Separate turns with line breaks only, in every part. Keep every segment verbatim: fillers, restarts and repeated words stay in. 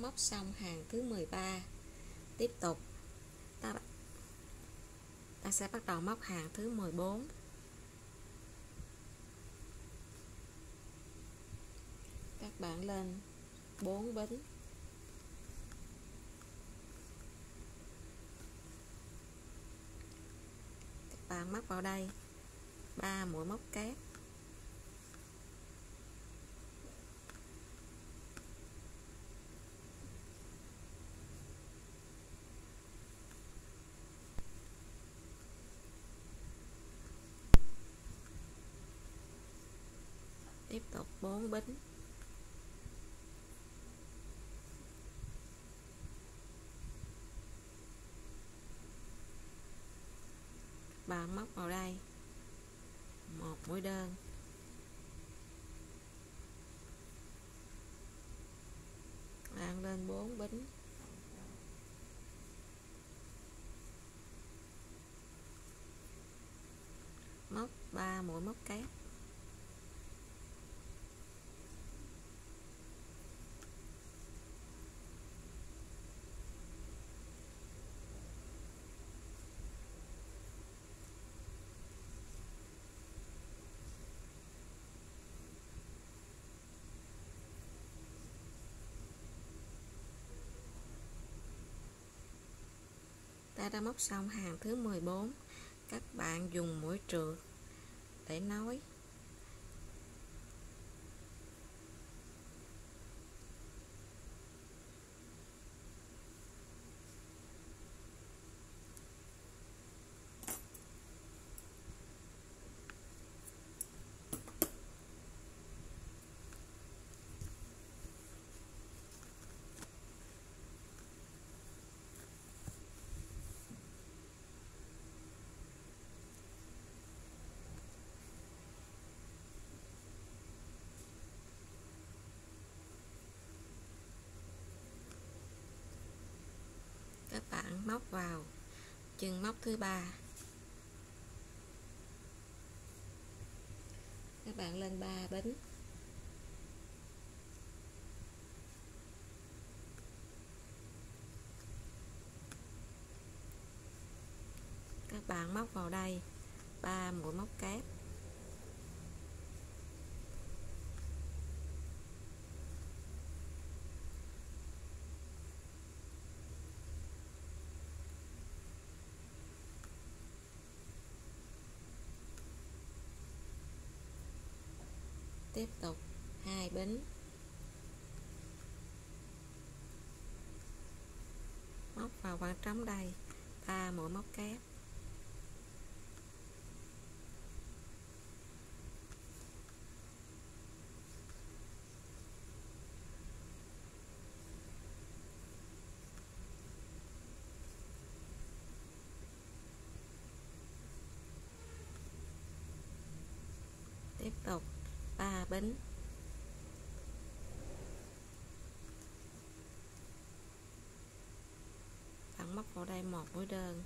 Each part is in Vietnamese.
móc xong hàng thứ mười ba. Tiếp tục ta, ta sẽ bắt đầu móc hàng thứ mười bốn. Các bạn lên bốn bính, các bạn móc vào đây ba mũi móc kép, tiếp tục bốn bính, bạn móc vào đây một mũi đơn, bạn lên bốn bính, móc ba mũi móc kép, ta đã móc xong hàng thứ mười bốn. Các bạn dùng mũi trượt để nối. Các bạn móc vào chân móc thứ ba, các bạn lên ba bính, các bạn móc vào đây ba mũi móc kép, tiếp tục hai bính, móc vào khoảng trống đây ba mũi móc kép, tiếp tục ba bính, bạn móc vào đây một mũi đơn,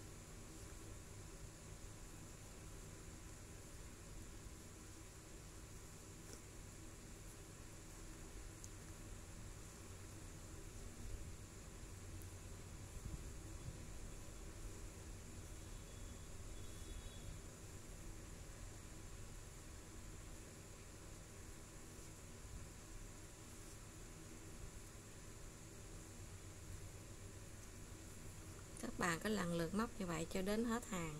các bạn cứ lần lượt móc như vậy cho đến hết hàng.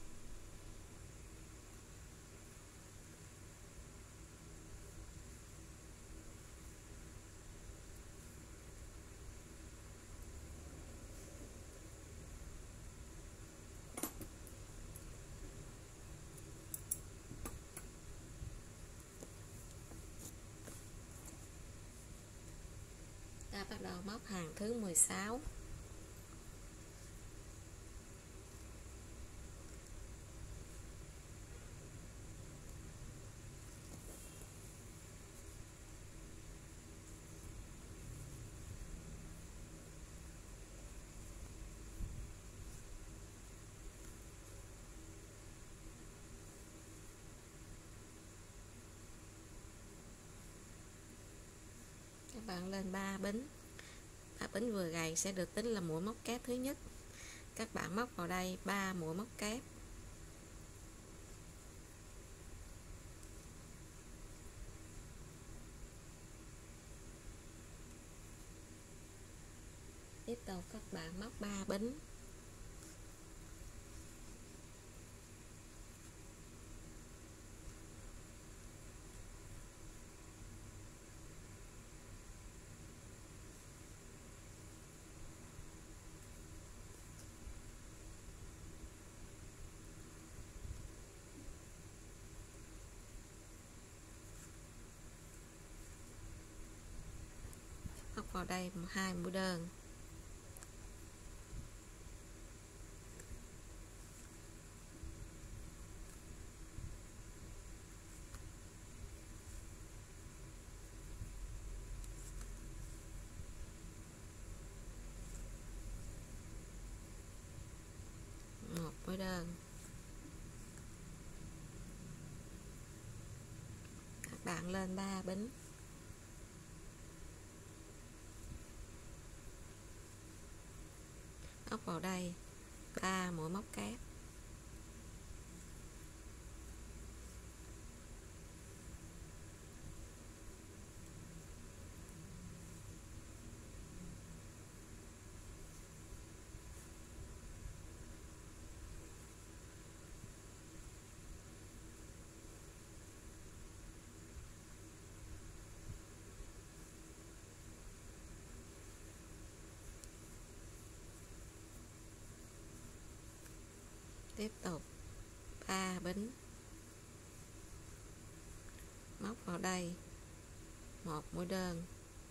Ta bắt đầu móc hàng thứ mười sáu. Các bạn lên ba bính, À, bính vừa gầy sẽ được tính là mũi móc kép thứ nhất. Các bạn móc vào đây ba mũi móc kép. Tiếp tục các bạn móc ba bính. Móc vào đây hai mũi đơn. Một mũi đơn. Các bạn lên ba bính. Móc vào đây ba mũi móc kép. Tiếp tục ba bính. Móc vào đây một mũi đơn.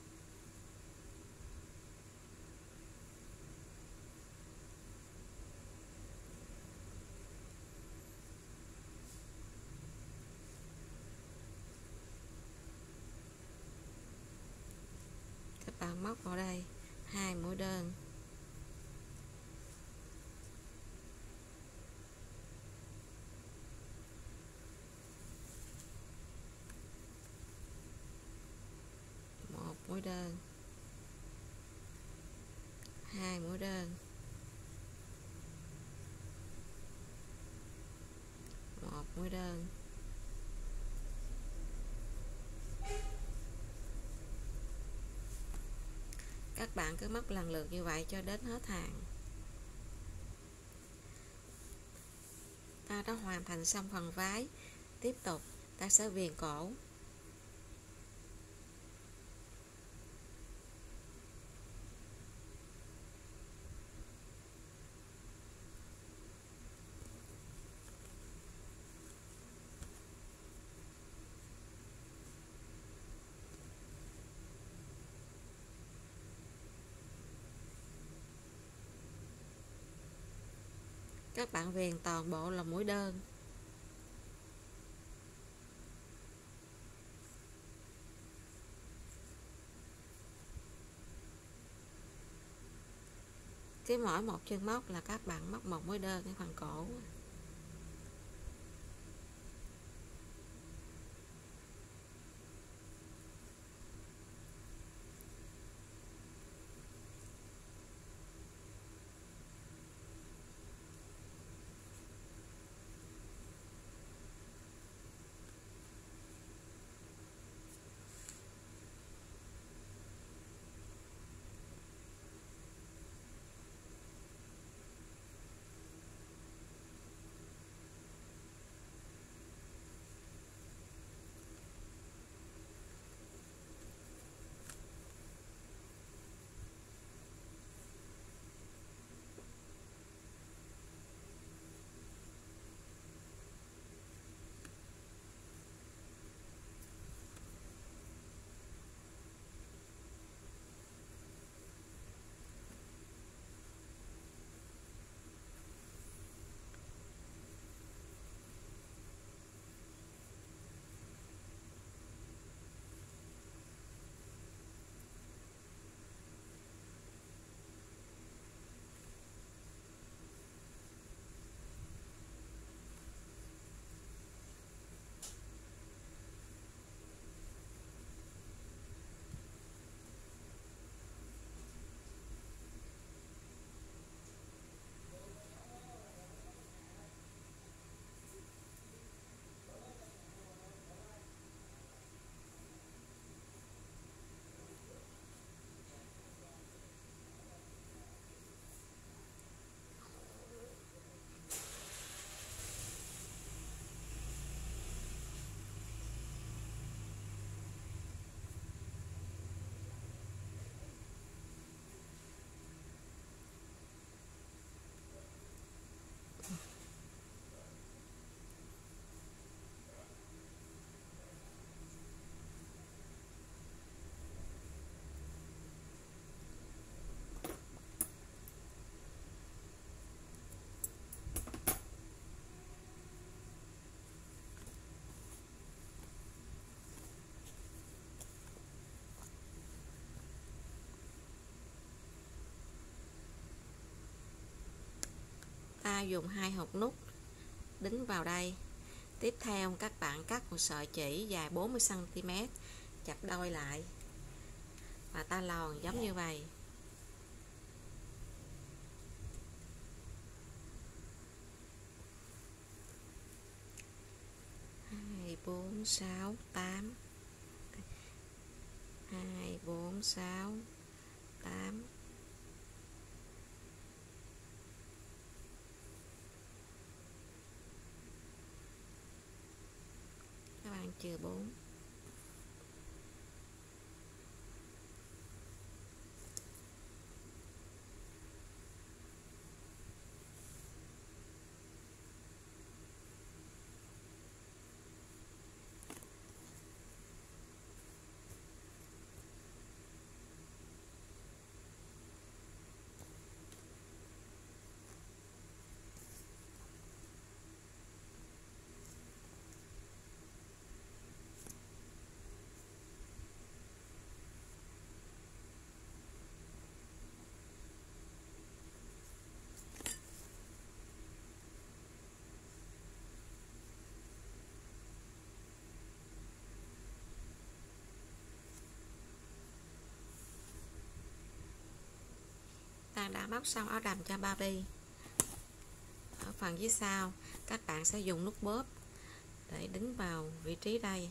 Các bạn móc vào đây hai mũi đơn. Một mũi đơn. Hai mũi đơn. Một mũi đơn. Các bạn cứ móc lần lượt như vậy cho đến hết hàng. Ta đã hoàn thành xong phần váy. Tiếp tục ta sẽ viền cổ. Các bạn viền toàn bộ là mũi đơn. Cứ mỗi một chân móc là các bạn móc một mũi đơn ở phần cổ. ta dùng hai hột nút đính vào đây. Tiếp theo các bạn cắt một sợi chỉ dài bốn mươi xăng ti mét, chặt đôi lại và ta lòn giống như vậy. Hai, bốn, sáu, tám. Hai, bốn, sáu, tám. Các bạn chừa bốn. Ta đã móc xong áo đầm cho Barbie. Ở phần dưới sau các bạn sẽ dùng nút bóp để đính vào vị trí đây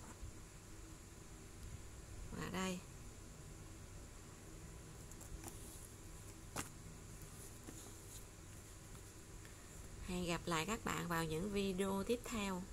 và đây. Hẹn gặp lại các bạn vào những video tiếp theo.